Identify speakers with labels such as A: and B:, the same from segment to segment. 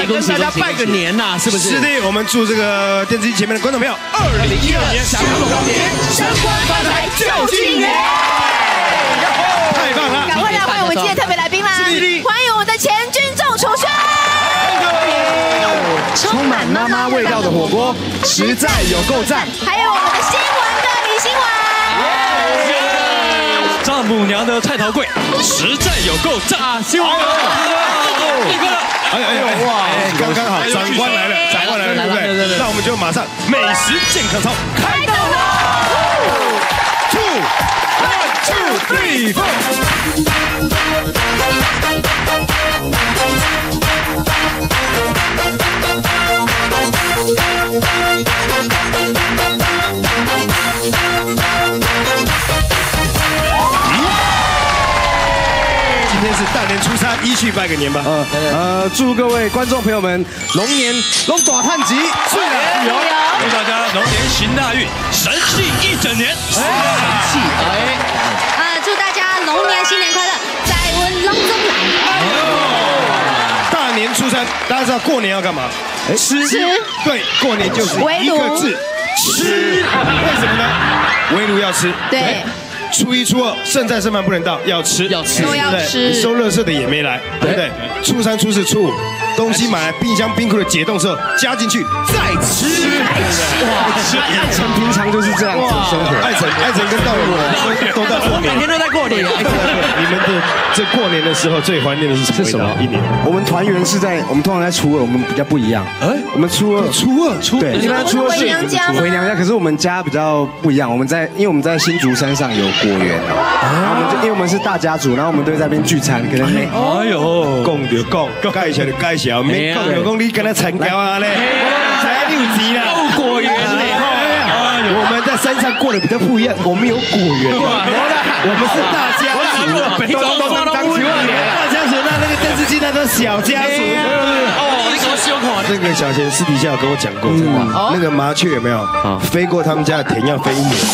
A: 跟大家拜个年呐，是不是？
B: 是的，我们祝这个电视机前面的观众朋友，2012年祥龙年，升官发财就近年。太棒了！
C: 赶快来欢迎我们今天特别来宾啦！欢迎我们的前军众楚轩。
D: 充满妈妈味道的火锅，实在有够赞。
C: 还有我们的新闻的李新闻。
E: 丈母娘的菜头粿，实在有够赞啊！新闻哥，
B: 哇，刚刚好，长官来了，长官来了，对不对？那我们就马上美食健康操开动了。1, 2, 3, 4。今天是大年初三，一去拜个年吧。
D: 祝各位观众朋友们龙年龙爪探吉，岁来有。
E: 祝大家龙年行大运，神气一整年。神气
C: 祝大家龙年新年快乐，在温龙中来。
B: 大年初三，大家知道过年要干嘛？吃。对，过年就是一个字，吃。为什么呢？围炉要吃。
C: 对。
B: 初一、初二，剩菜剩饭不能倒，要吃，
C: 都要吃。
B: 你收垃圾的也没来，对不对？初三、初四、初五，东西买来冰箱冰库的解冻时候加进去，再吃。
D: 哇，艾辰平常就是这样子生活。
B: 艾辰跟道友都在过年，
A: 每天都在过年。
B: 你们的这过年的时候最怀念的是什么？一年？
D: 我们团圆是在我们通常在初二，我们比较不一样。我们初二，对，一般初二是回娘家，可是我们家比较不一样。因为我们在新竹山上有果园，然后因为我们是大家族，然后我们都会在那边聚餐，可能
E: 哎呦，
B: 讲就讲，介绍就介绍，没讲就讲你跟他成交啊嘞，才6级啦，果园嘞。我们在山上过得比较不一样，我们有果园，我们是大家族，大家族，那个电视机那都小家族。
E: 你怎么羞口啊？
B: 这个小贤私底下有跟我讲过，真的，那个麻雀有没有飞过他们家的田要飞1年？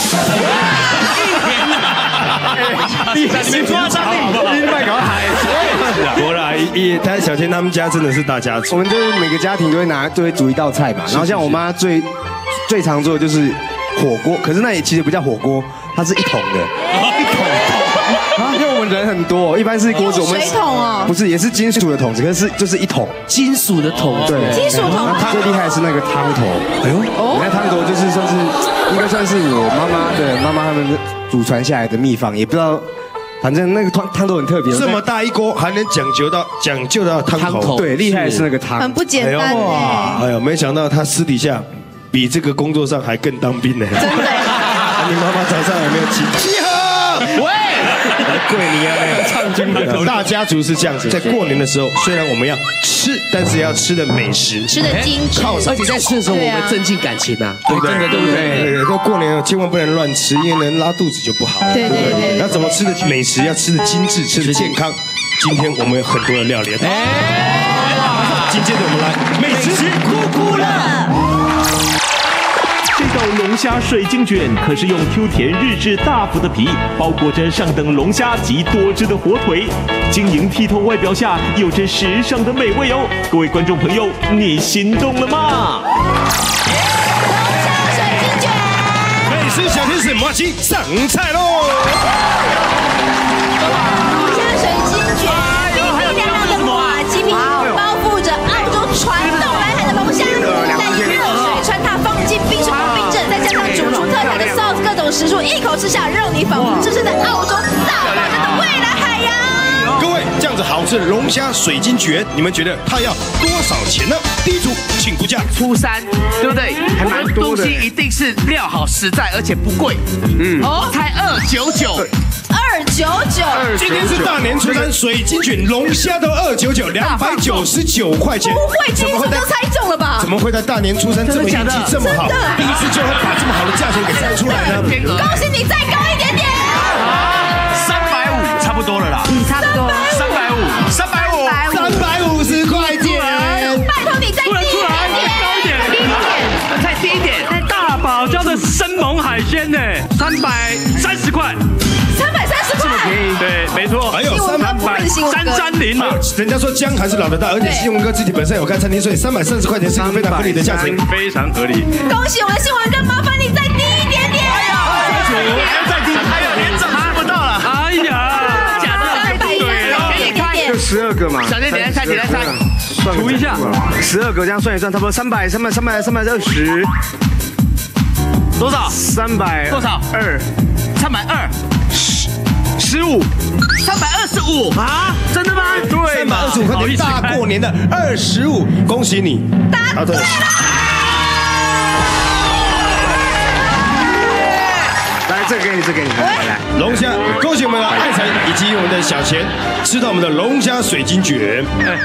E: 你抓上你卖搞海，
B: 我啦，他小贤他们家真的是大家族，
D: 我们就是每个家庭都会煮一道菜嘛，然后像我妈最常做的就是火锅，可是那也其实不叫火锅，它是一桶的，因为我们人很多，一般是锅子，我们
C: 水桶哦，
D: 不是，也是金属的桶子，可是就是一桶
A: 金属的桶，
D: 对，
C: 金属桶。
D: 最厉害的是那个汤头，那汤头就是应该算是我妈妈他们祖传下来的秘方，也不知道。反正那个汤头很特别，
B: 这么大一锅还能讲究到汤头，
D: 对，厉害的是那个汤，
C: 很不简单哎。
B: 哎呦，没想到他私底下比这个工作上还更当兵呢。真的？你妈妈早上有没有集合？喂，跪你啊！唱军歌。大家族是这样子，在过年的时候，虽然我们要吃，但是要吃的美食，
C: 吃的精致，
A: 而且在吃的时候我们增进感情啊，
B: 对不对？
A: 对不对？
B: 对，过年千万不能乱吃，因为能拉肚子就不好。
C: 对。
B: 那怎么吃的美食要吃的精致，吃的健康？今天我们有很多的料理。紧接着我们来美食哭了。
F: 这道龙虾水晶卷可是用 Q 甜日式大腹的皮包裹着上等龙虾及多汁的火腿，晶莹剔透外表下有着时尚的美味哦。各位观众朋友，你心动了吗？
C: 龙虾水晶卷，
B: 美食小天使麻吉上菜喽！
C: 龙虾水晶卷，冰冰凉凉的麻吉皮包覆着澳洲传统来海的龙虾，再以热水穿烫放进冰水冰镇，再加上煮出特调的 sauce， 各种食物一口吃下，让你仿佛置身在澳洲大堡礁的未来海洋。
B: 各位，这样子好吃的龙虾水晶卷，你们觉得它要多少钱呢？第一组请估价。
A: 初三，对不对？还蛮多的。东西一定是料好、实在，而且不贵。才299。
C: 299，
B: 今天是大年初三，水晶卷龙虾都299，299块钱。
C: 不会，第一次都猜中了吧？
B: 怎么会在大年初三这么运气这么好？第一次就会把这么好的价钱给猜出来呢？
C: 恭喜你，再高一点点。
E: 350，差不多了啦。
C: 差不多。
B: 350块钱。
C: 拜托你再低一点，
F: 再低一点。大堡礁的生猛海鲜呢，330块。
C: 330块，
E: 对，没错。
B: 还有
E: 330嘛。
B: 人家说姜还是老的大，而且新闻哥自己本身有开餐厅，所以330块钱是一个非常合理的价钱，
E: 非常合理。
C: 恭喜我们的新闻哥，麻烦你再低一点点。
A: 再低，还有连整吃不到了。
E: 哎呀，
A: 假的，
D: 就12个嘛。
A: 小弟，简单猜，
E: 除一下
D: ，12个这样算一算，差不多320，
A: 多少
D: ？300
A: 多少？320。
B: 15，
A: 325啊？真的吗？
B: 对嘛，325块钱大过年的25，恭喜你，答对了。
D: 来，这个给你，来。
B: 龙虾，恭喜我们的艾辰以及我们的小钱吃到我们的龙虾水晶卷。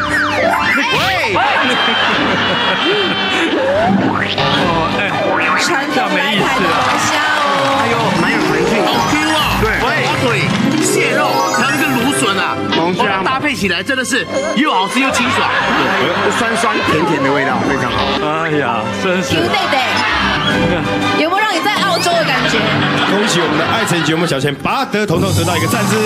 C: 传统来台的龙虾哦，
D: 哎呦，蛮有弹性，
A: 好 Q 啊！对，蟹肉还有那个芦笋啊，
D: 龙虾
A: 搭配起来真的是又好吃又清爽，
D: 酸甜的味道非常好。
E: 哎呀，真是。
C: 有没有让你在澳洲的感觉？
B: 恭喜我们的艾辰以及我们小钱拔得头得到一个赞字。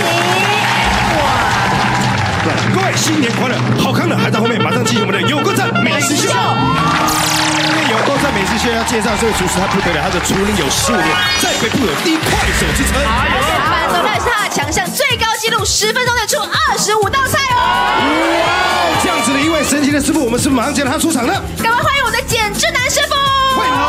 B: 各位新年快乐！好看的还在后面，马上进行我们的有够赞美食秀。有够赞美食秀要介绍这位厨师，他不得了，他的厨龄有15年，在北部有第一快手之称。
C: 满足的是他的强项，最高纪录10分钟内出25道菜哦。
B: 哇，这样子的一位神奇的师傅，我们是不是马上见到他出场呢？
C: 赶快欢迎我的简志南师傅！
B: 欢迎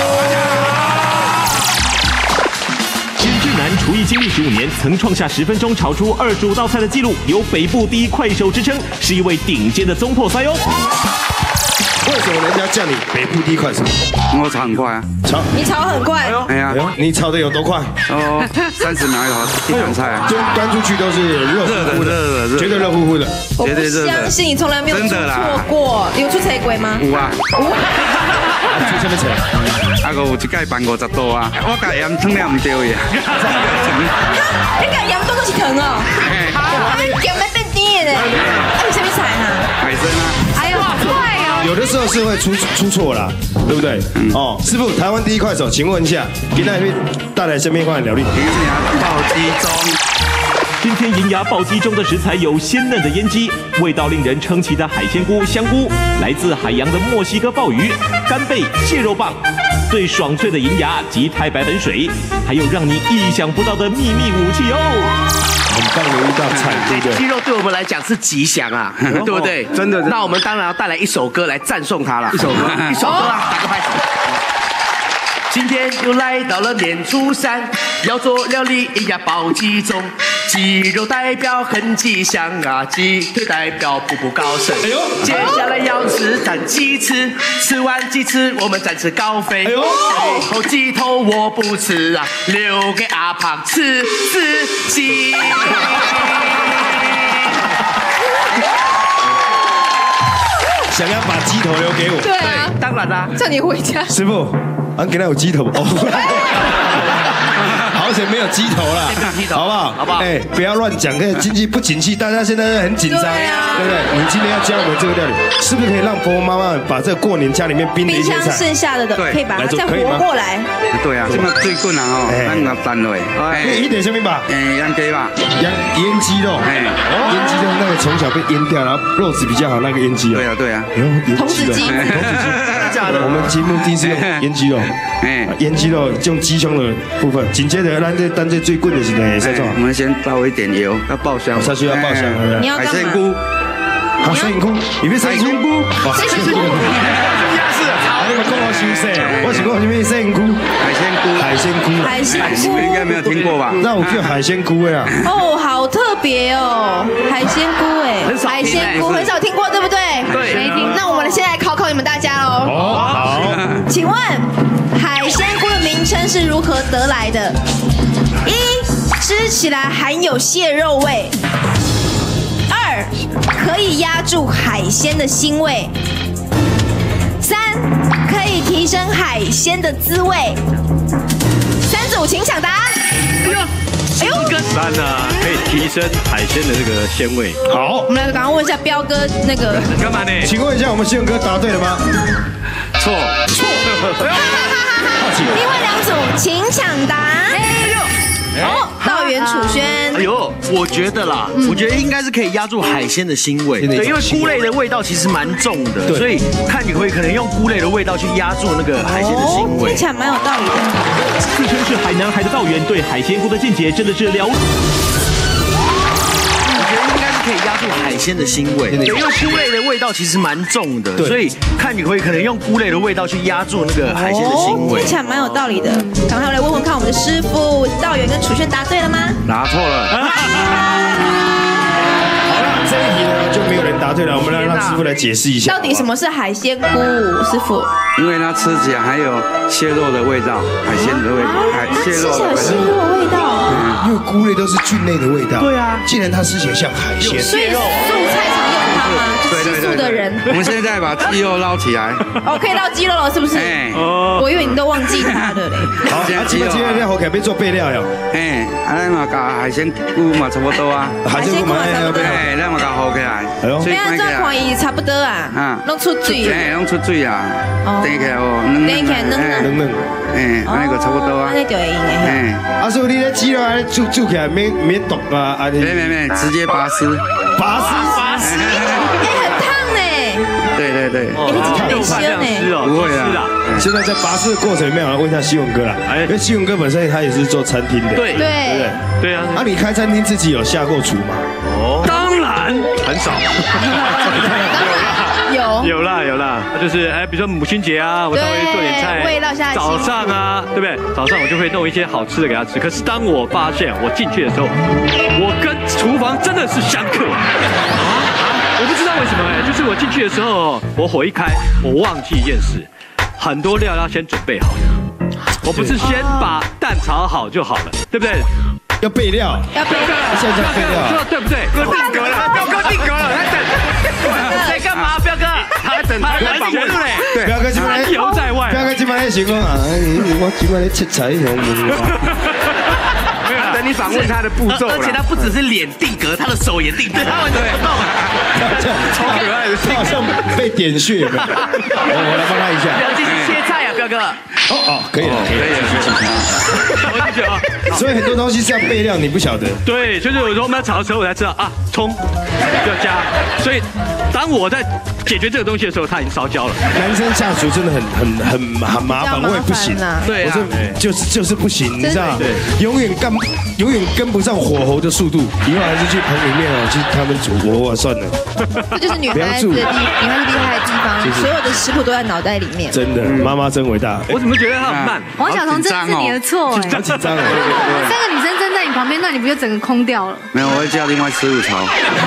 F: 简志南厨艺经历15年，曾创下10分钟炒出25道菜的纪录，有北部第一快手之称，是一位顶尖的中破塞哦。
B: 为什么人家叫你北部第一快手？
G: 我炒很快啊，
C: 你炒很快，
G: 哎呀，
B: 你炒的有多快
G: ？30秒一盘菜啊，
B: 就端出去都是热乎乎的，绝对热乎乎的，
C: 我不相信你从来没有出错过，有出菜过吗？
G: 有啊，
B: 出什么菜？
G: 啊个有一届办50度啊，我甲盐汤了唔对呀。
C: 你甲盐汤都是糖哦，咸的变甜的，有什么菜啊？
G: 海参啊。
C: 哎呦，好快哦！
B: 有的时候是会出错啦，对不对？哦，师傅，台湾第一快手，请问一下，今天带来什么款料理？
G: 银牙爆鸡中。
F: 今天银牙爆鸡中的食材有鲜嫩的腌鸡，味道令人称奇的海鲜菇、香菇，来自海洋的墨西哥鲍鱼、干贝、蟹肉棒，最爽脆的银牙及太白粉水，还有让你意想不到的秘密武器哦。
B: 很棒的一道菜，对不对？
A: 鸡肉对我们来讲是吉祥啊，对不对？
D: 真的。
A: 那我们当然要带来一首歌来赞颂它了。一首歌啊，打个拍手。今天又来到了年初3，要做料理银牙爆鸡中，鸡肉代表很吉祥啊，鸡腿代表步步高升。哎呦，接下来要吃蘸鸡翅，吃完鸡翅我们再吃高飞。哎呦，最后鸡头我不吃啊，留给阿胖吃自己。
B: 想要把鸡头留给我？
C: 对啊，
A: 当然啦。
C: 叫你回家。
B: 师傅，俺给他有鸡头哦。好险没有鸡头啦，好不好？
A: 好不好？
B: 哎，不要乱讲，经济不景气，大家现在很紧张，对不对？你今天要教我们这个料理，是不是可以让婆婆妈妈把这过年家里面冰的一些菜，
C: 冰箱剩下的可以把它再活过来？
G: 对啊，这么最困难哦，咱要单位。
B: 一点什么吧？
G: 腌鸡吧，
B: 腌鸡肉，腌鸡肉那个从小被腌掉，然后肉质比较好那个腌鸡肉。
G: 对啊。
C: 童子鸡，
B: 假的。我们节目第一次用腌鸡肉，腌鸡肉用鸡胸的部分，紧接着咱这最贵的是哪些？
G: 我们先倒一点油，要爆香，
B: 下去要爆香。
G: 海鲜菇，
B: 海鲜菇，里面海鲜菇，
C: 海鲜菇，
B: 你们讲我休息，我是讲什么海鲜菇？
C: 海鲜菇，
G: 应该没有听过吧？
B: 那我叫海鲜菇呀。
C: 哦，好特别哦，海鲜菇哎，海鲜菇很少听过，对不对？
A: 对，
C: 没听。那我们现在考你们大家喽。
B: 哦，好。
C: 请问海鲜菇的名称是如何得来的？1. 吃起来含有蟹肉味。2. 可以压住海鲜的腥味。3. 可以提升海鲜的滋味。3组请抢答案。
E: 哎呦，3啊，可以提升海鲜的这个鲜味。
B: 好，
C: 我们来赶快问一下彪哥那个
E: 干嘛呢？
B: 请问一下，我们宪哥答对了吗？
E: 错。
C: 另外2组请抢答。 哦，道元楚轩。
H: 哎呦，我觉得啦，我觉得应该是可以压住海鲜的腥味，对，因为菇类的味道其实蛮重的，所以看你可能用菇类的味道去压住那个海鲜的腥味，
C: 听起来蛮有道理的。
F: 自称是海南海的道元对海鲜菇的见解真的是了。
H: 可以压住海鲜的腥味，对，因为菇类的味道其实蛮重的，所以看你可能用菇类的味道去压住那个海鲜的腥味，
C: 听起来蛮有道理的。赶快来问问看，我们的师傅道元跟楚轩答对了吗？
G: 答错了。
B: 好了，这一题呢就没有人答对了，我们来让师傅来解释一下。
C: 到底什么是海鲜菇，师傅？
G: 因为它吃起来还有蟹肉的味道，海鲜的味道，
C: 吃起来有蟹肉的味道。
B: 因为菇类都是菌类的味道。
H: 对啊，
B: 既然它吃起来像海鲜，
C: 所以素菜常用它吗？就吃素的人。
G: 我们现在把鸡肉捞起来。
C: 哦，可以捞鸡肉了，是不是？哎，我以为你都忘记它了嘞。
B: 好，今天料好可以做备料哟。
G: 哎，咱嘛加海鲜菇嘛差不多啊。
C: 海鲜菇嘛差不多。
G: 哎，咱嘛加好起来。
B: 哎呦，
C: 没有这看伊差不多啊。弄出水。
G: 哎，弄出水啊。等起来哦，
C: 等起来嫩。
G: 哎，那个差不多啊。
C: 那就会用的。
B: 哎，阿师傅，你的鸡肉煮起来免冻啊？
G: 没，直接拔丝。
B: 拔丝。
C: 哎，很烫呢。
G: 对。
C: 你直接没鲜呢。
G: 不会啊。
B: 现在在拔丝的过程里面，我要问一下希文哥啦。因为希文哥本身他也是做餐厅的。
H: 对啊。
B: 啊，你开餐厅自己有下过厨吗？
H: 哦，当然很少。
I: 有啦，就是比如说母亲节啊，我稍微做点菜。早上啊，对不对？早上我就会弄一些好吃的给他吃。可是当我发现我进去的时候，我跟厨房真的是相克我不知道为什么就是我进去的时候，我火一开，我忘记一件事，很多料要先准备好。我不是先把蛋炒好就好了，对不对？
B: 要备料，
C: 现
B: 在备料，
I: 对不对？
H: 哥定格了，彪哥定格了，他等，在干嘛？彪哥，他等他来访问嘞。
B: 对，彪哥今晚
I: 游在外，
B: 彪哥今晚在想讲啊，我今晚在切菜用。
H: 没有等你访问他的步骤，而且他不只是脸定格，他的手也定格，他完全不动，
B: 超可爱的，好像被点穴。我来帮他一下。
H: 不要继续切菜啊，彪哥。
B: 可以了。所以很多东西是要备料，你不晓得。
I: 对，就是有时候我们要炒的时候，我才知道啊，葱要加。所以当我在解决这个东西的时候，它已经烧焦了。
B: 男生下厨真的很麻烦，我也不行。
H: 对啊，
B: 就是不行，你知道？永远跟不上火候的速度。以后还是去棚里面去他们煮，我算了。
C: 这就是女孩子厉害的地方，所有的食谱都在脑袋里面。
B: 真的，妈妈真伟大。
I: 我怎么觉得她很慢？
J: 王小彤，这是你的错
B: 好紧张哦。
J: 三个女生站在你旁边，那你不就整个空掉了？
G: 没有，我会叫另外师傅炒。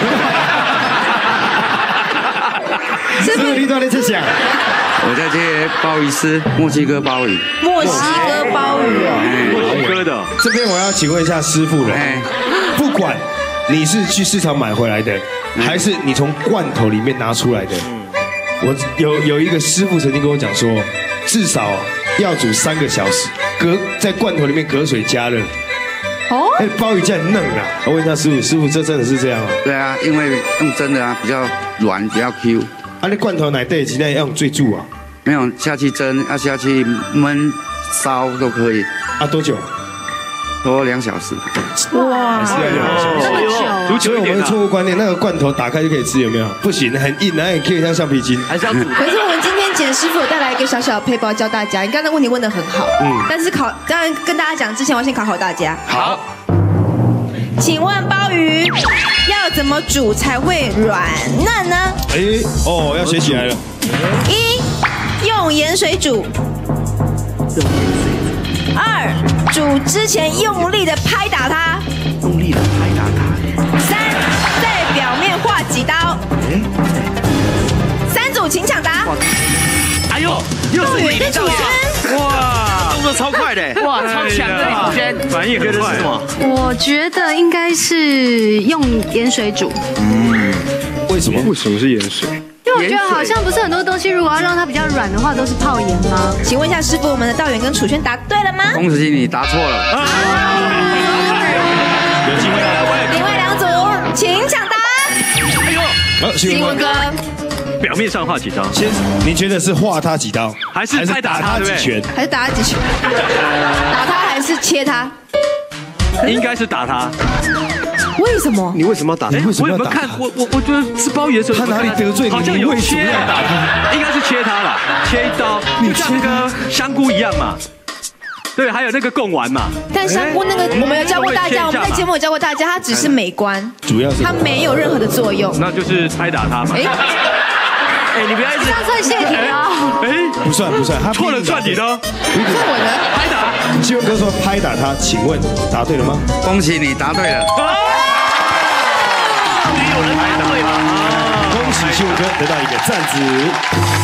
B: 师傅，你到底在想？
G: 我在切鲍鱼丝，墨西哥鲍鱼。
C: 墨西哥鲍鱼
I: 墨西哥的。
B: 这边我要请问一下师傅了，不管你是去市场买回来的，还是你从罐头里面拿出来的，我有一个师傅曾经跟我讲说，至少要煮3个小时，在罐头里面隔水加热。鲍鱼这样嫩啊！我问一下师傅，这真的是这样吗？
G: 对啊，因为用蒸的比较软，比较 Q。
B: 那罐头奶对，现在要用最煮啊？
G: 没有，下去蒸，要下去焖、烧都可以。
B: 多久？
G: 多2小时。
C: 哇，
B: 还是要2小时。所以我们的错误观念，那个罐头打开就可以吃，有没有？不行，很硬，很 Q，像橡皮筋，
H: 还是要煮。
C: 可是我们今天简师傅有带来一个小小的配包教大家。你刚才问题问得很好，但是当然跟大家讲之前，我先考大家。
B: 好。
C: 请问鲍鱼要怎么煮才会软嫩呢？
B: 要学起来了。
C: 1. 用盐水煮。2. 煮之前用力的拍打它。3. 在表面划几刀。3组，请抢答。
H: 哎呦，又是你的道
C: 元！
H: 哇，动作超快的，哇，超强的李轩，
I: 反应很快。
J: 我觉得应该是用盐水煮。
B: 为什么？
I: 为什么是盐水？
J: 因为我觉得好像不是很多东西，如果要让它比较软的话，都是泡盐吗？
C: 请问一下师傅，我们的道元跟楚轩答对了吗？
G: 恭喜你答错了。
B: 有机会了。
C: 另外2组，请抢答。
H: 哎呦，
C: 新闻哥。
I: 表面上画几刀？
B: 你觉得是画他几刀，
I: 还是拍打他
B: 几拳？
C: 还是打他几拳？打他还是切他？
I: 应该是打他。
C: 为什么？
B: 你为什么要打他？
I: 我有没有看？我觉得吃鲍鱼的时候，
B: 他哪里得罪你？
I: 好像有切
B: 要打他，
I: 应该是切他了，切一刀，就像那个香菇一样嘛。对，还有那个贡丸嘛。
C: 但香菇那个我们有教过大家，我们在节目有教过大家，它只是美观，
B: 主要是
C: 它没有任何的作用。
I: 那就是拍打他嘛。哎，你不要一直
J: 这样算谢题哦。
I: 哎，
B: 不算，他
I: 错了算你的，
C: 是我的
I: 拍打。
B: 希文哥说拍打他，请问答对了吗？
G: 恭喜你答对了。
A: 终于有人答对了。
B: 恭喜希文哥得到一个赞子。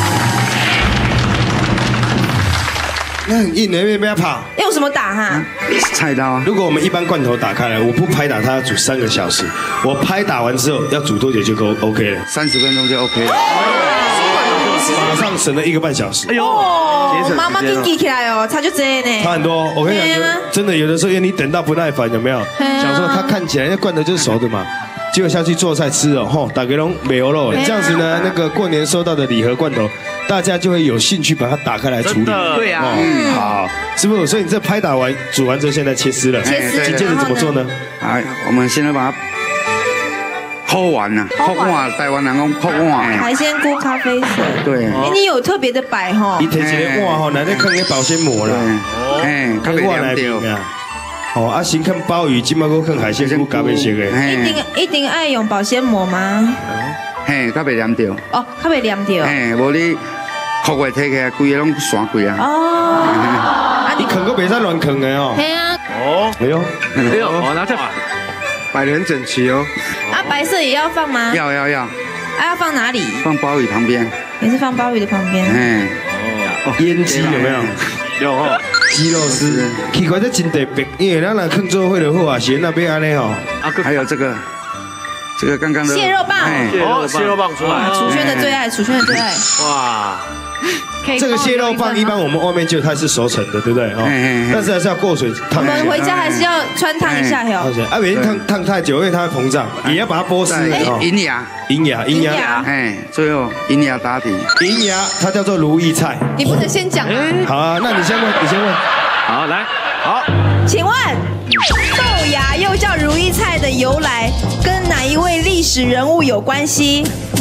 B: 那很硬的，要不要跑？
C: 用什么打哈？
G: 菜刀啊！
B: 如果我们一般罐头打开来，我不拍打它要煮3个小时，我拍打完之后要煮多久就够 OK 了
G: ？30分钟就 OK 了。
B: 马上省了1个半小时。
I: 哎呦，
C: 妈妈给记起来哦，差就这呢。
B: 差很多，我跟你讲，真的有的时候因为你等到不耐烦，有没有？想说它看起来那罐头就是熟的嘛。结果下去做菜吃哦，吼，大家都没有肉，这样子呢，那个过年收到的礼盒罐头，大家就会有兴趣把它打开来处理。
A: 对啊，
B: 好，是不是？所以你这拍打完煮完之后，现在切丝了，紧接着怎么做呢？
G: 哎，我们现在把它抠完了，抠完，台湾人讲抠完。
C: 海鲜菇咖啡色。
G: 对。
C: 哎，你有特别的摆哈？
B: 你提起来哇吼，来那坑个保鲜膜啦，
G: 哎，咖啡凉掉。
B: 哦，啊，先看鲍鱼，今麦个看海鲜菇咖啡色的。
C: 一定爱用保鲜膜吗？
G: 嘿，较袂黏掉。
C: 哦，较袂黏掉。
G: 嘿，无你壳外摕起来，规个拢散规啊。
C: 哦。
B: 你啃个袂使乱啃的哦。
C: 嘿啊。
B: 哦。哎呦，
I: 哦，拿这
B: 摆得很整齐哦。
C: 啊，白色也要放吗？
G: 要。啊，
C: 要放哪里？
G: 放鲍鱼旁边。
C: 也是放鲍鱼的旁边。
G: 嗯。
B: 哦。腌鸡有没有？
I: 有哦。
B: 鸡肉丝，奇怪，这真特别，因为咱来坑做会的好啊，是那边安尼哦。
G: 还有这个刚刚的
C: 蟹肉棒，
A: 蟹肉棒出来，
C: 楚轩的最爱，楚轩的最爱。
A: 哇，
B: 这个蟹肉棒一般我们外面就它是熟成的，对不对？哦，但是还是要过水烫。
C: 我们回家还是要穿烫一下哟。
B: 啊，别烫太久，因为它会膨胀，也要把它剥丝。银芽，
G: 哎，最后银芽打底。
B: 银芽它叫做如意菜。
C: 你不能先讲啊。
B: 好啊，那你先问。
I: 好，来，
A: 好，
C: 请问豆芽又叫如意菜的由来跟哪一位历史人物有关系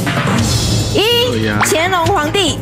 C: ？1. 乾隆皇帝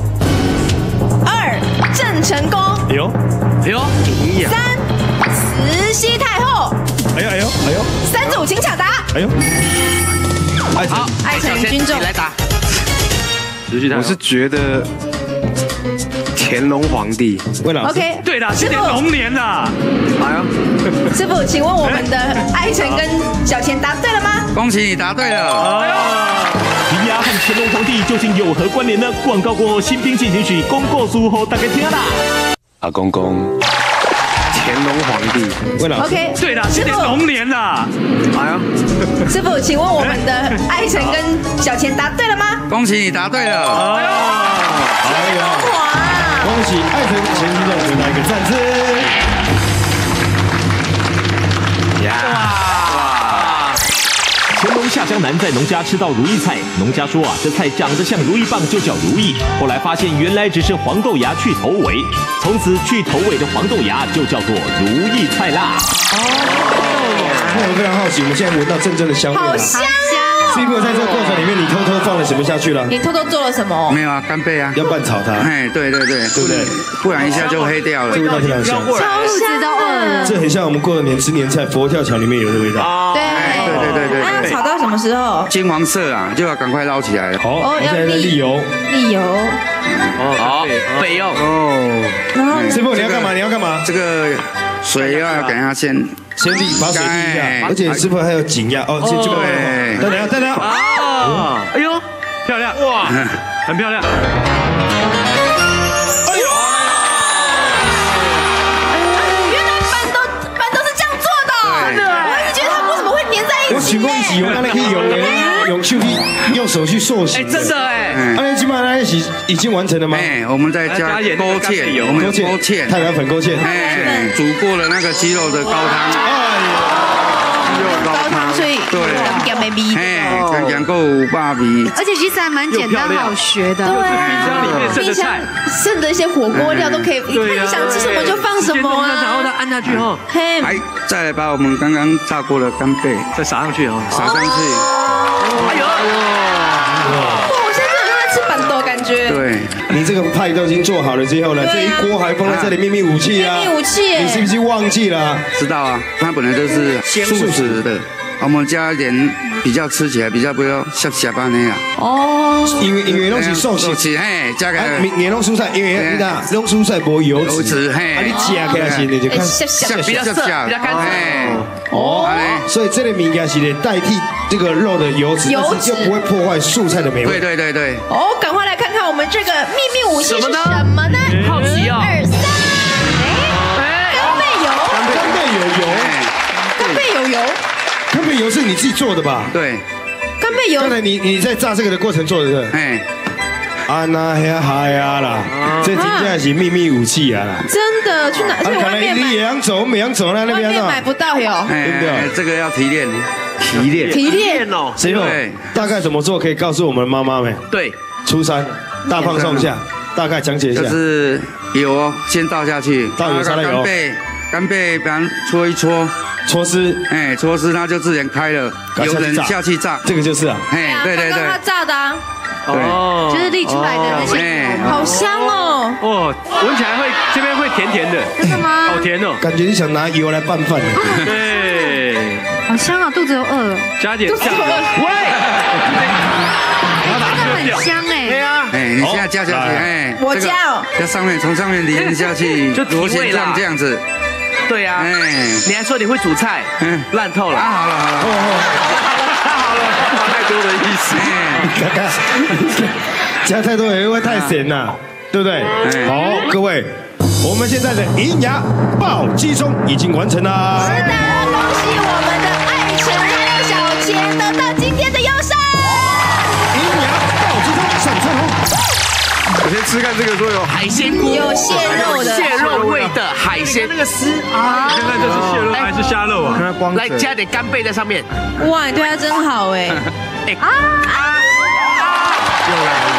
C: ，2. 郑成功，
I: 哎呦
C: ，3. 慈禧太后，
B: 哎呦
C: ，3组请抢答。
B: 哎呦，
C: 好，爱城军众
A: 来答。
D: 我是觉得乾隆皇帝，
B: 魏老师
C: OK，
I: 对啦，今年龙年啦。
D: 哎呀，
C: 师傅，请问我们的爱城跟小钱答对了吗？
G: 恭喜你答对了。
F: 鱼鸭和乾隆皇帝究竟有何关联呢？广告过后，新兵进行曲公告书后大概听啦。
D: 阿公公，乾隆皇帝，
B: 魏老师
C: OK，
I: 对啦，今年龙年啦。
D: 哎呀，
C: 师傅，请问我们的爱城跟小钱答对了吗？
G: 恭喜你答对了。
B: 哎呀，恭喜爱城前听众得到一个赞字。
F: 哇！乾隆下江南，在农家吃到如意菜，农家说啊，这菜长得像如意棒，就叫如意。后来发现原来只是黄豆芽去头尾，从此去头尾的黄豆芽就叫做如意菜啦。
B: 那我非常好奇，我们现在闻到阵阵的香味了。
C: 好香
B: 师傅，在这个过程里面，你偷偷放了什么下去了？
C: 你偷偷做了什么？
G: 没有啊，干贝啊，
B: 要拌炒它。
G: 哎，对，
B: 对不对？
G: 不然一下就黑掉了。
B: 这味道非常香，
J: 肚子都饿了。
B: 这很像我们过了年吃年菜，佛跳墙里面有的味道。
C: 对。
G: 对。
C: 炒到什么时候？
G: 金黄色啊，就要赶快捞起来了。
B: 好，我现在在沥油。
A: 好，备用。
C: 然后
B: 师傅，你要干嘛？
G: 这个水要给它先
B: 把水沥一下，而且师傅还有紧压哦，对，等等
I: 啊，哎呦，漂亮哇，很漂亮。
B: 哎呦，
C: 原来板都是这样做的，我一直觉得它为什么会粘在一起？
B: 我请问是用那可以用手用手去塑形，
A: 真的哎，
B: 那基本上那是已经完成了吗？
G: 哎，我们再加勾芡，我们有勾芡，
B: 太白粉勾芡，
G: 哎，煮过了那个鸡肉的高汤，
C: 高汤，所以对，干没味，
G: 哎，干够霸味，
J: 而且其实还蛮简单好学的，
C: 对
I: 啊，
C: 冰箱剩的一些火锅料都可以，你看你想吃什么就放什么啊，
A: 然后它按下去哈，
G: 还再来把我们刚刚炸过的干贝
I: 再撒上去哦，
G: 撒上去。
A: 哎呦，
C: 哇，我现在好像在吃板豆感觉。
G: 对，
B: 你这个派都已经做好了之后呢，这一锅还放在这里秘密武器啊！
C: 秘密武器，
B: 你是不是忘记了？
G: 知道啊，它本来就是素食的，我们加一点比较吃起来比较不要涩涩巴那样。
C: 哦，
B: 因为拢是素食，
G: 嘿，加个
B: 你拢蔬菜，因为你看拢蔬菜无油脂，
G: 嘿，
B: 啊你吃起来是你就看
A: 比较涩，比较干脆。
B: 哦，所以这个物件是来代替这个肉的油脂，但是又不会破坏素菜的美味。
G: 对。
C: 哦，赶快来看看我们这个秘密武器是什么呢？
A: 好奇哦。
C: 1、2、3，干贝油，干贝油
B: 是你自己做的吧？
G: 对。
C: 干贝油。
B: 刚才你在炸这个的过程做的是？
G: 哎。
B: 啊那哈呀啦，这真正是秘密武器啊！
C: 真的去哪？去外面买？
B: 你也想走，没想走那边
C: 外面买不到哟。
G: 对不对？这个要提炼
C: 哦。
B: 谁懂？大概怎么做？可以告诉我们妈妈们。
A: 对，
B: 初三大放送一下，大概讲解一下。
G: 就是油先倒下去，
B: 倒油沙拉油，
G: 干贝把它搓一搓，
B: 搓丝，
G: 搓丝它就自然开了，有人下去炸，
B: 这个就是啊，
G: 对，
C: 刚刚他炸的啊。
A: 哦，
J: 就是沥出来的那些，
C: 好香哦！
I: 哦，闻起来这边会甜甜的，
J: 真的吗？
I: 好甜哦，
B: 感觉你想拿油来拌饭。
I: 对，
J: 好香啊，肚子又饿了。
I: 加点酱油，
J: 喂，真的很香哎。对
A: 啊，
G: 你现在加下去，
C: 我加哦，
G: 在上面从上面淋下去，
A: 就
G: 螺旋状这样子。
A: 对呀，你还说你会煮菜，烂透了。
G: 好了。
I: 太多的意思，
B: 加太多也会太咸了，对不对？好，各位，我们现在的银牙爆鸡中已经完成了。
C: 是的，恭喜我们的艾辰还有小钱得到今天的优胜。
B: 银牙爆鸡中上菜
I: 我先吃看这个，说有
A: 海鲜锅，
C: 有蟹肉的，
A: 蟹肉味的海鲜，那个丝
I: 啊，看看这是蟹肉还是虾肉啊？
A: 来加点干贝在上面。
C: 哇，你对他真好哎！
A: 又来了，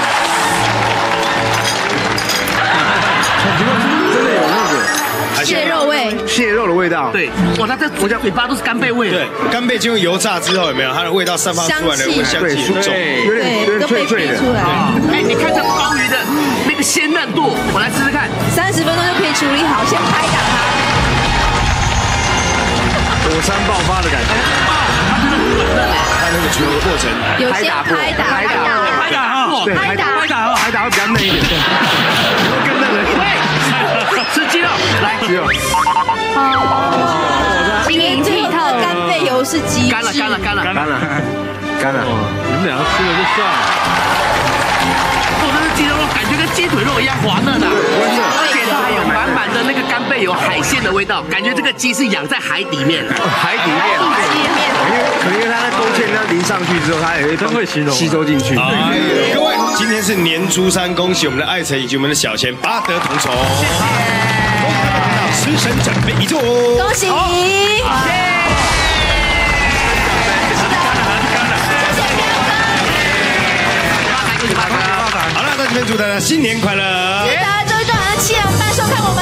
B: 真的有那个
C: 蟹肉味，
B: 蟹肉的味道。
A: 对，哇，它这我家嘴巴都是干贝味。
B: 对，干贝经过油炸之后，有没有它的味道散发出来的香气？
C: 有点脆脆的。
A: 哎，你看这鲍鱼的那个鲜嫩度，我来试试看。
C: 30分钟就可以处理好，先拍打它。
I: 火山爆发的感觉。
B: 它那个处理过程，
C: 有先拍打
B: 会比较嫩一点，更嫩了。
A: 吃鸡肉，来鸡肉。
C: 今天这一套干贝油是鸡
A: 干了。
I: 你们两个吃了就算了。
A: 哦，这是鸡肉，感觉跟鸡腿肉一样滑嫩的，而且它还有满满的那个干贝有海鲜的味道，感觉这个鸡是养在海底面的。
B: 海底面，可能因为它在勾芡，它淋上去之后，它也会
I: 真会形容
B: 吸收进去。各位，今天是年初三，恭喜我们的艾辰以及我们的小钱拔得同酬，谢谢，恭喜他们拿到食神奖杯一座，
C: 恭喜！好
B: 了，在这边祝大家新年快乐！
C: 记得周一到晚上7点半收看我们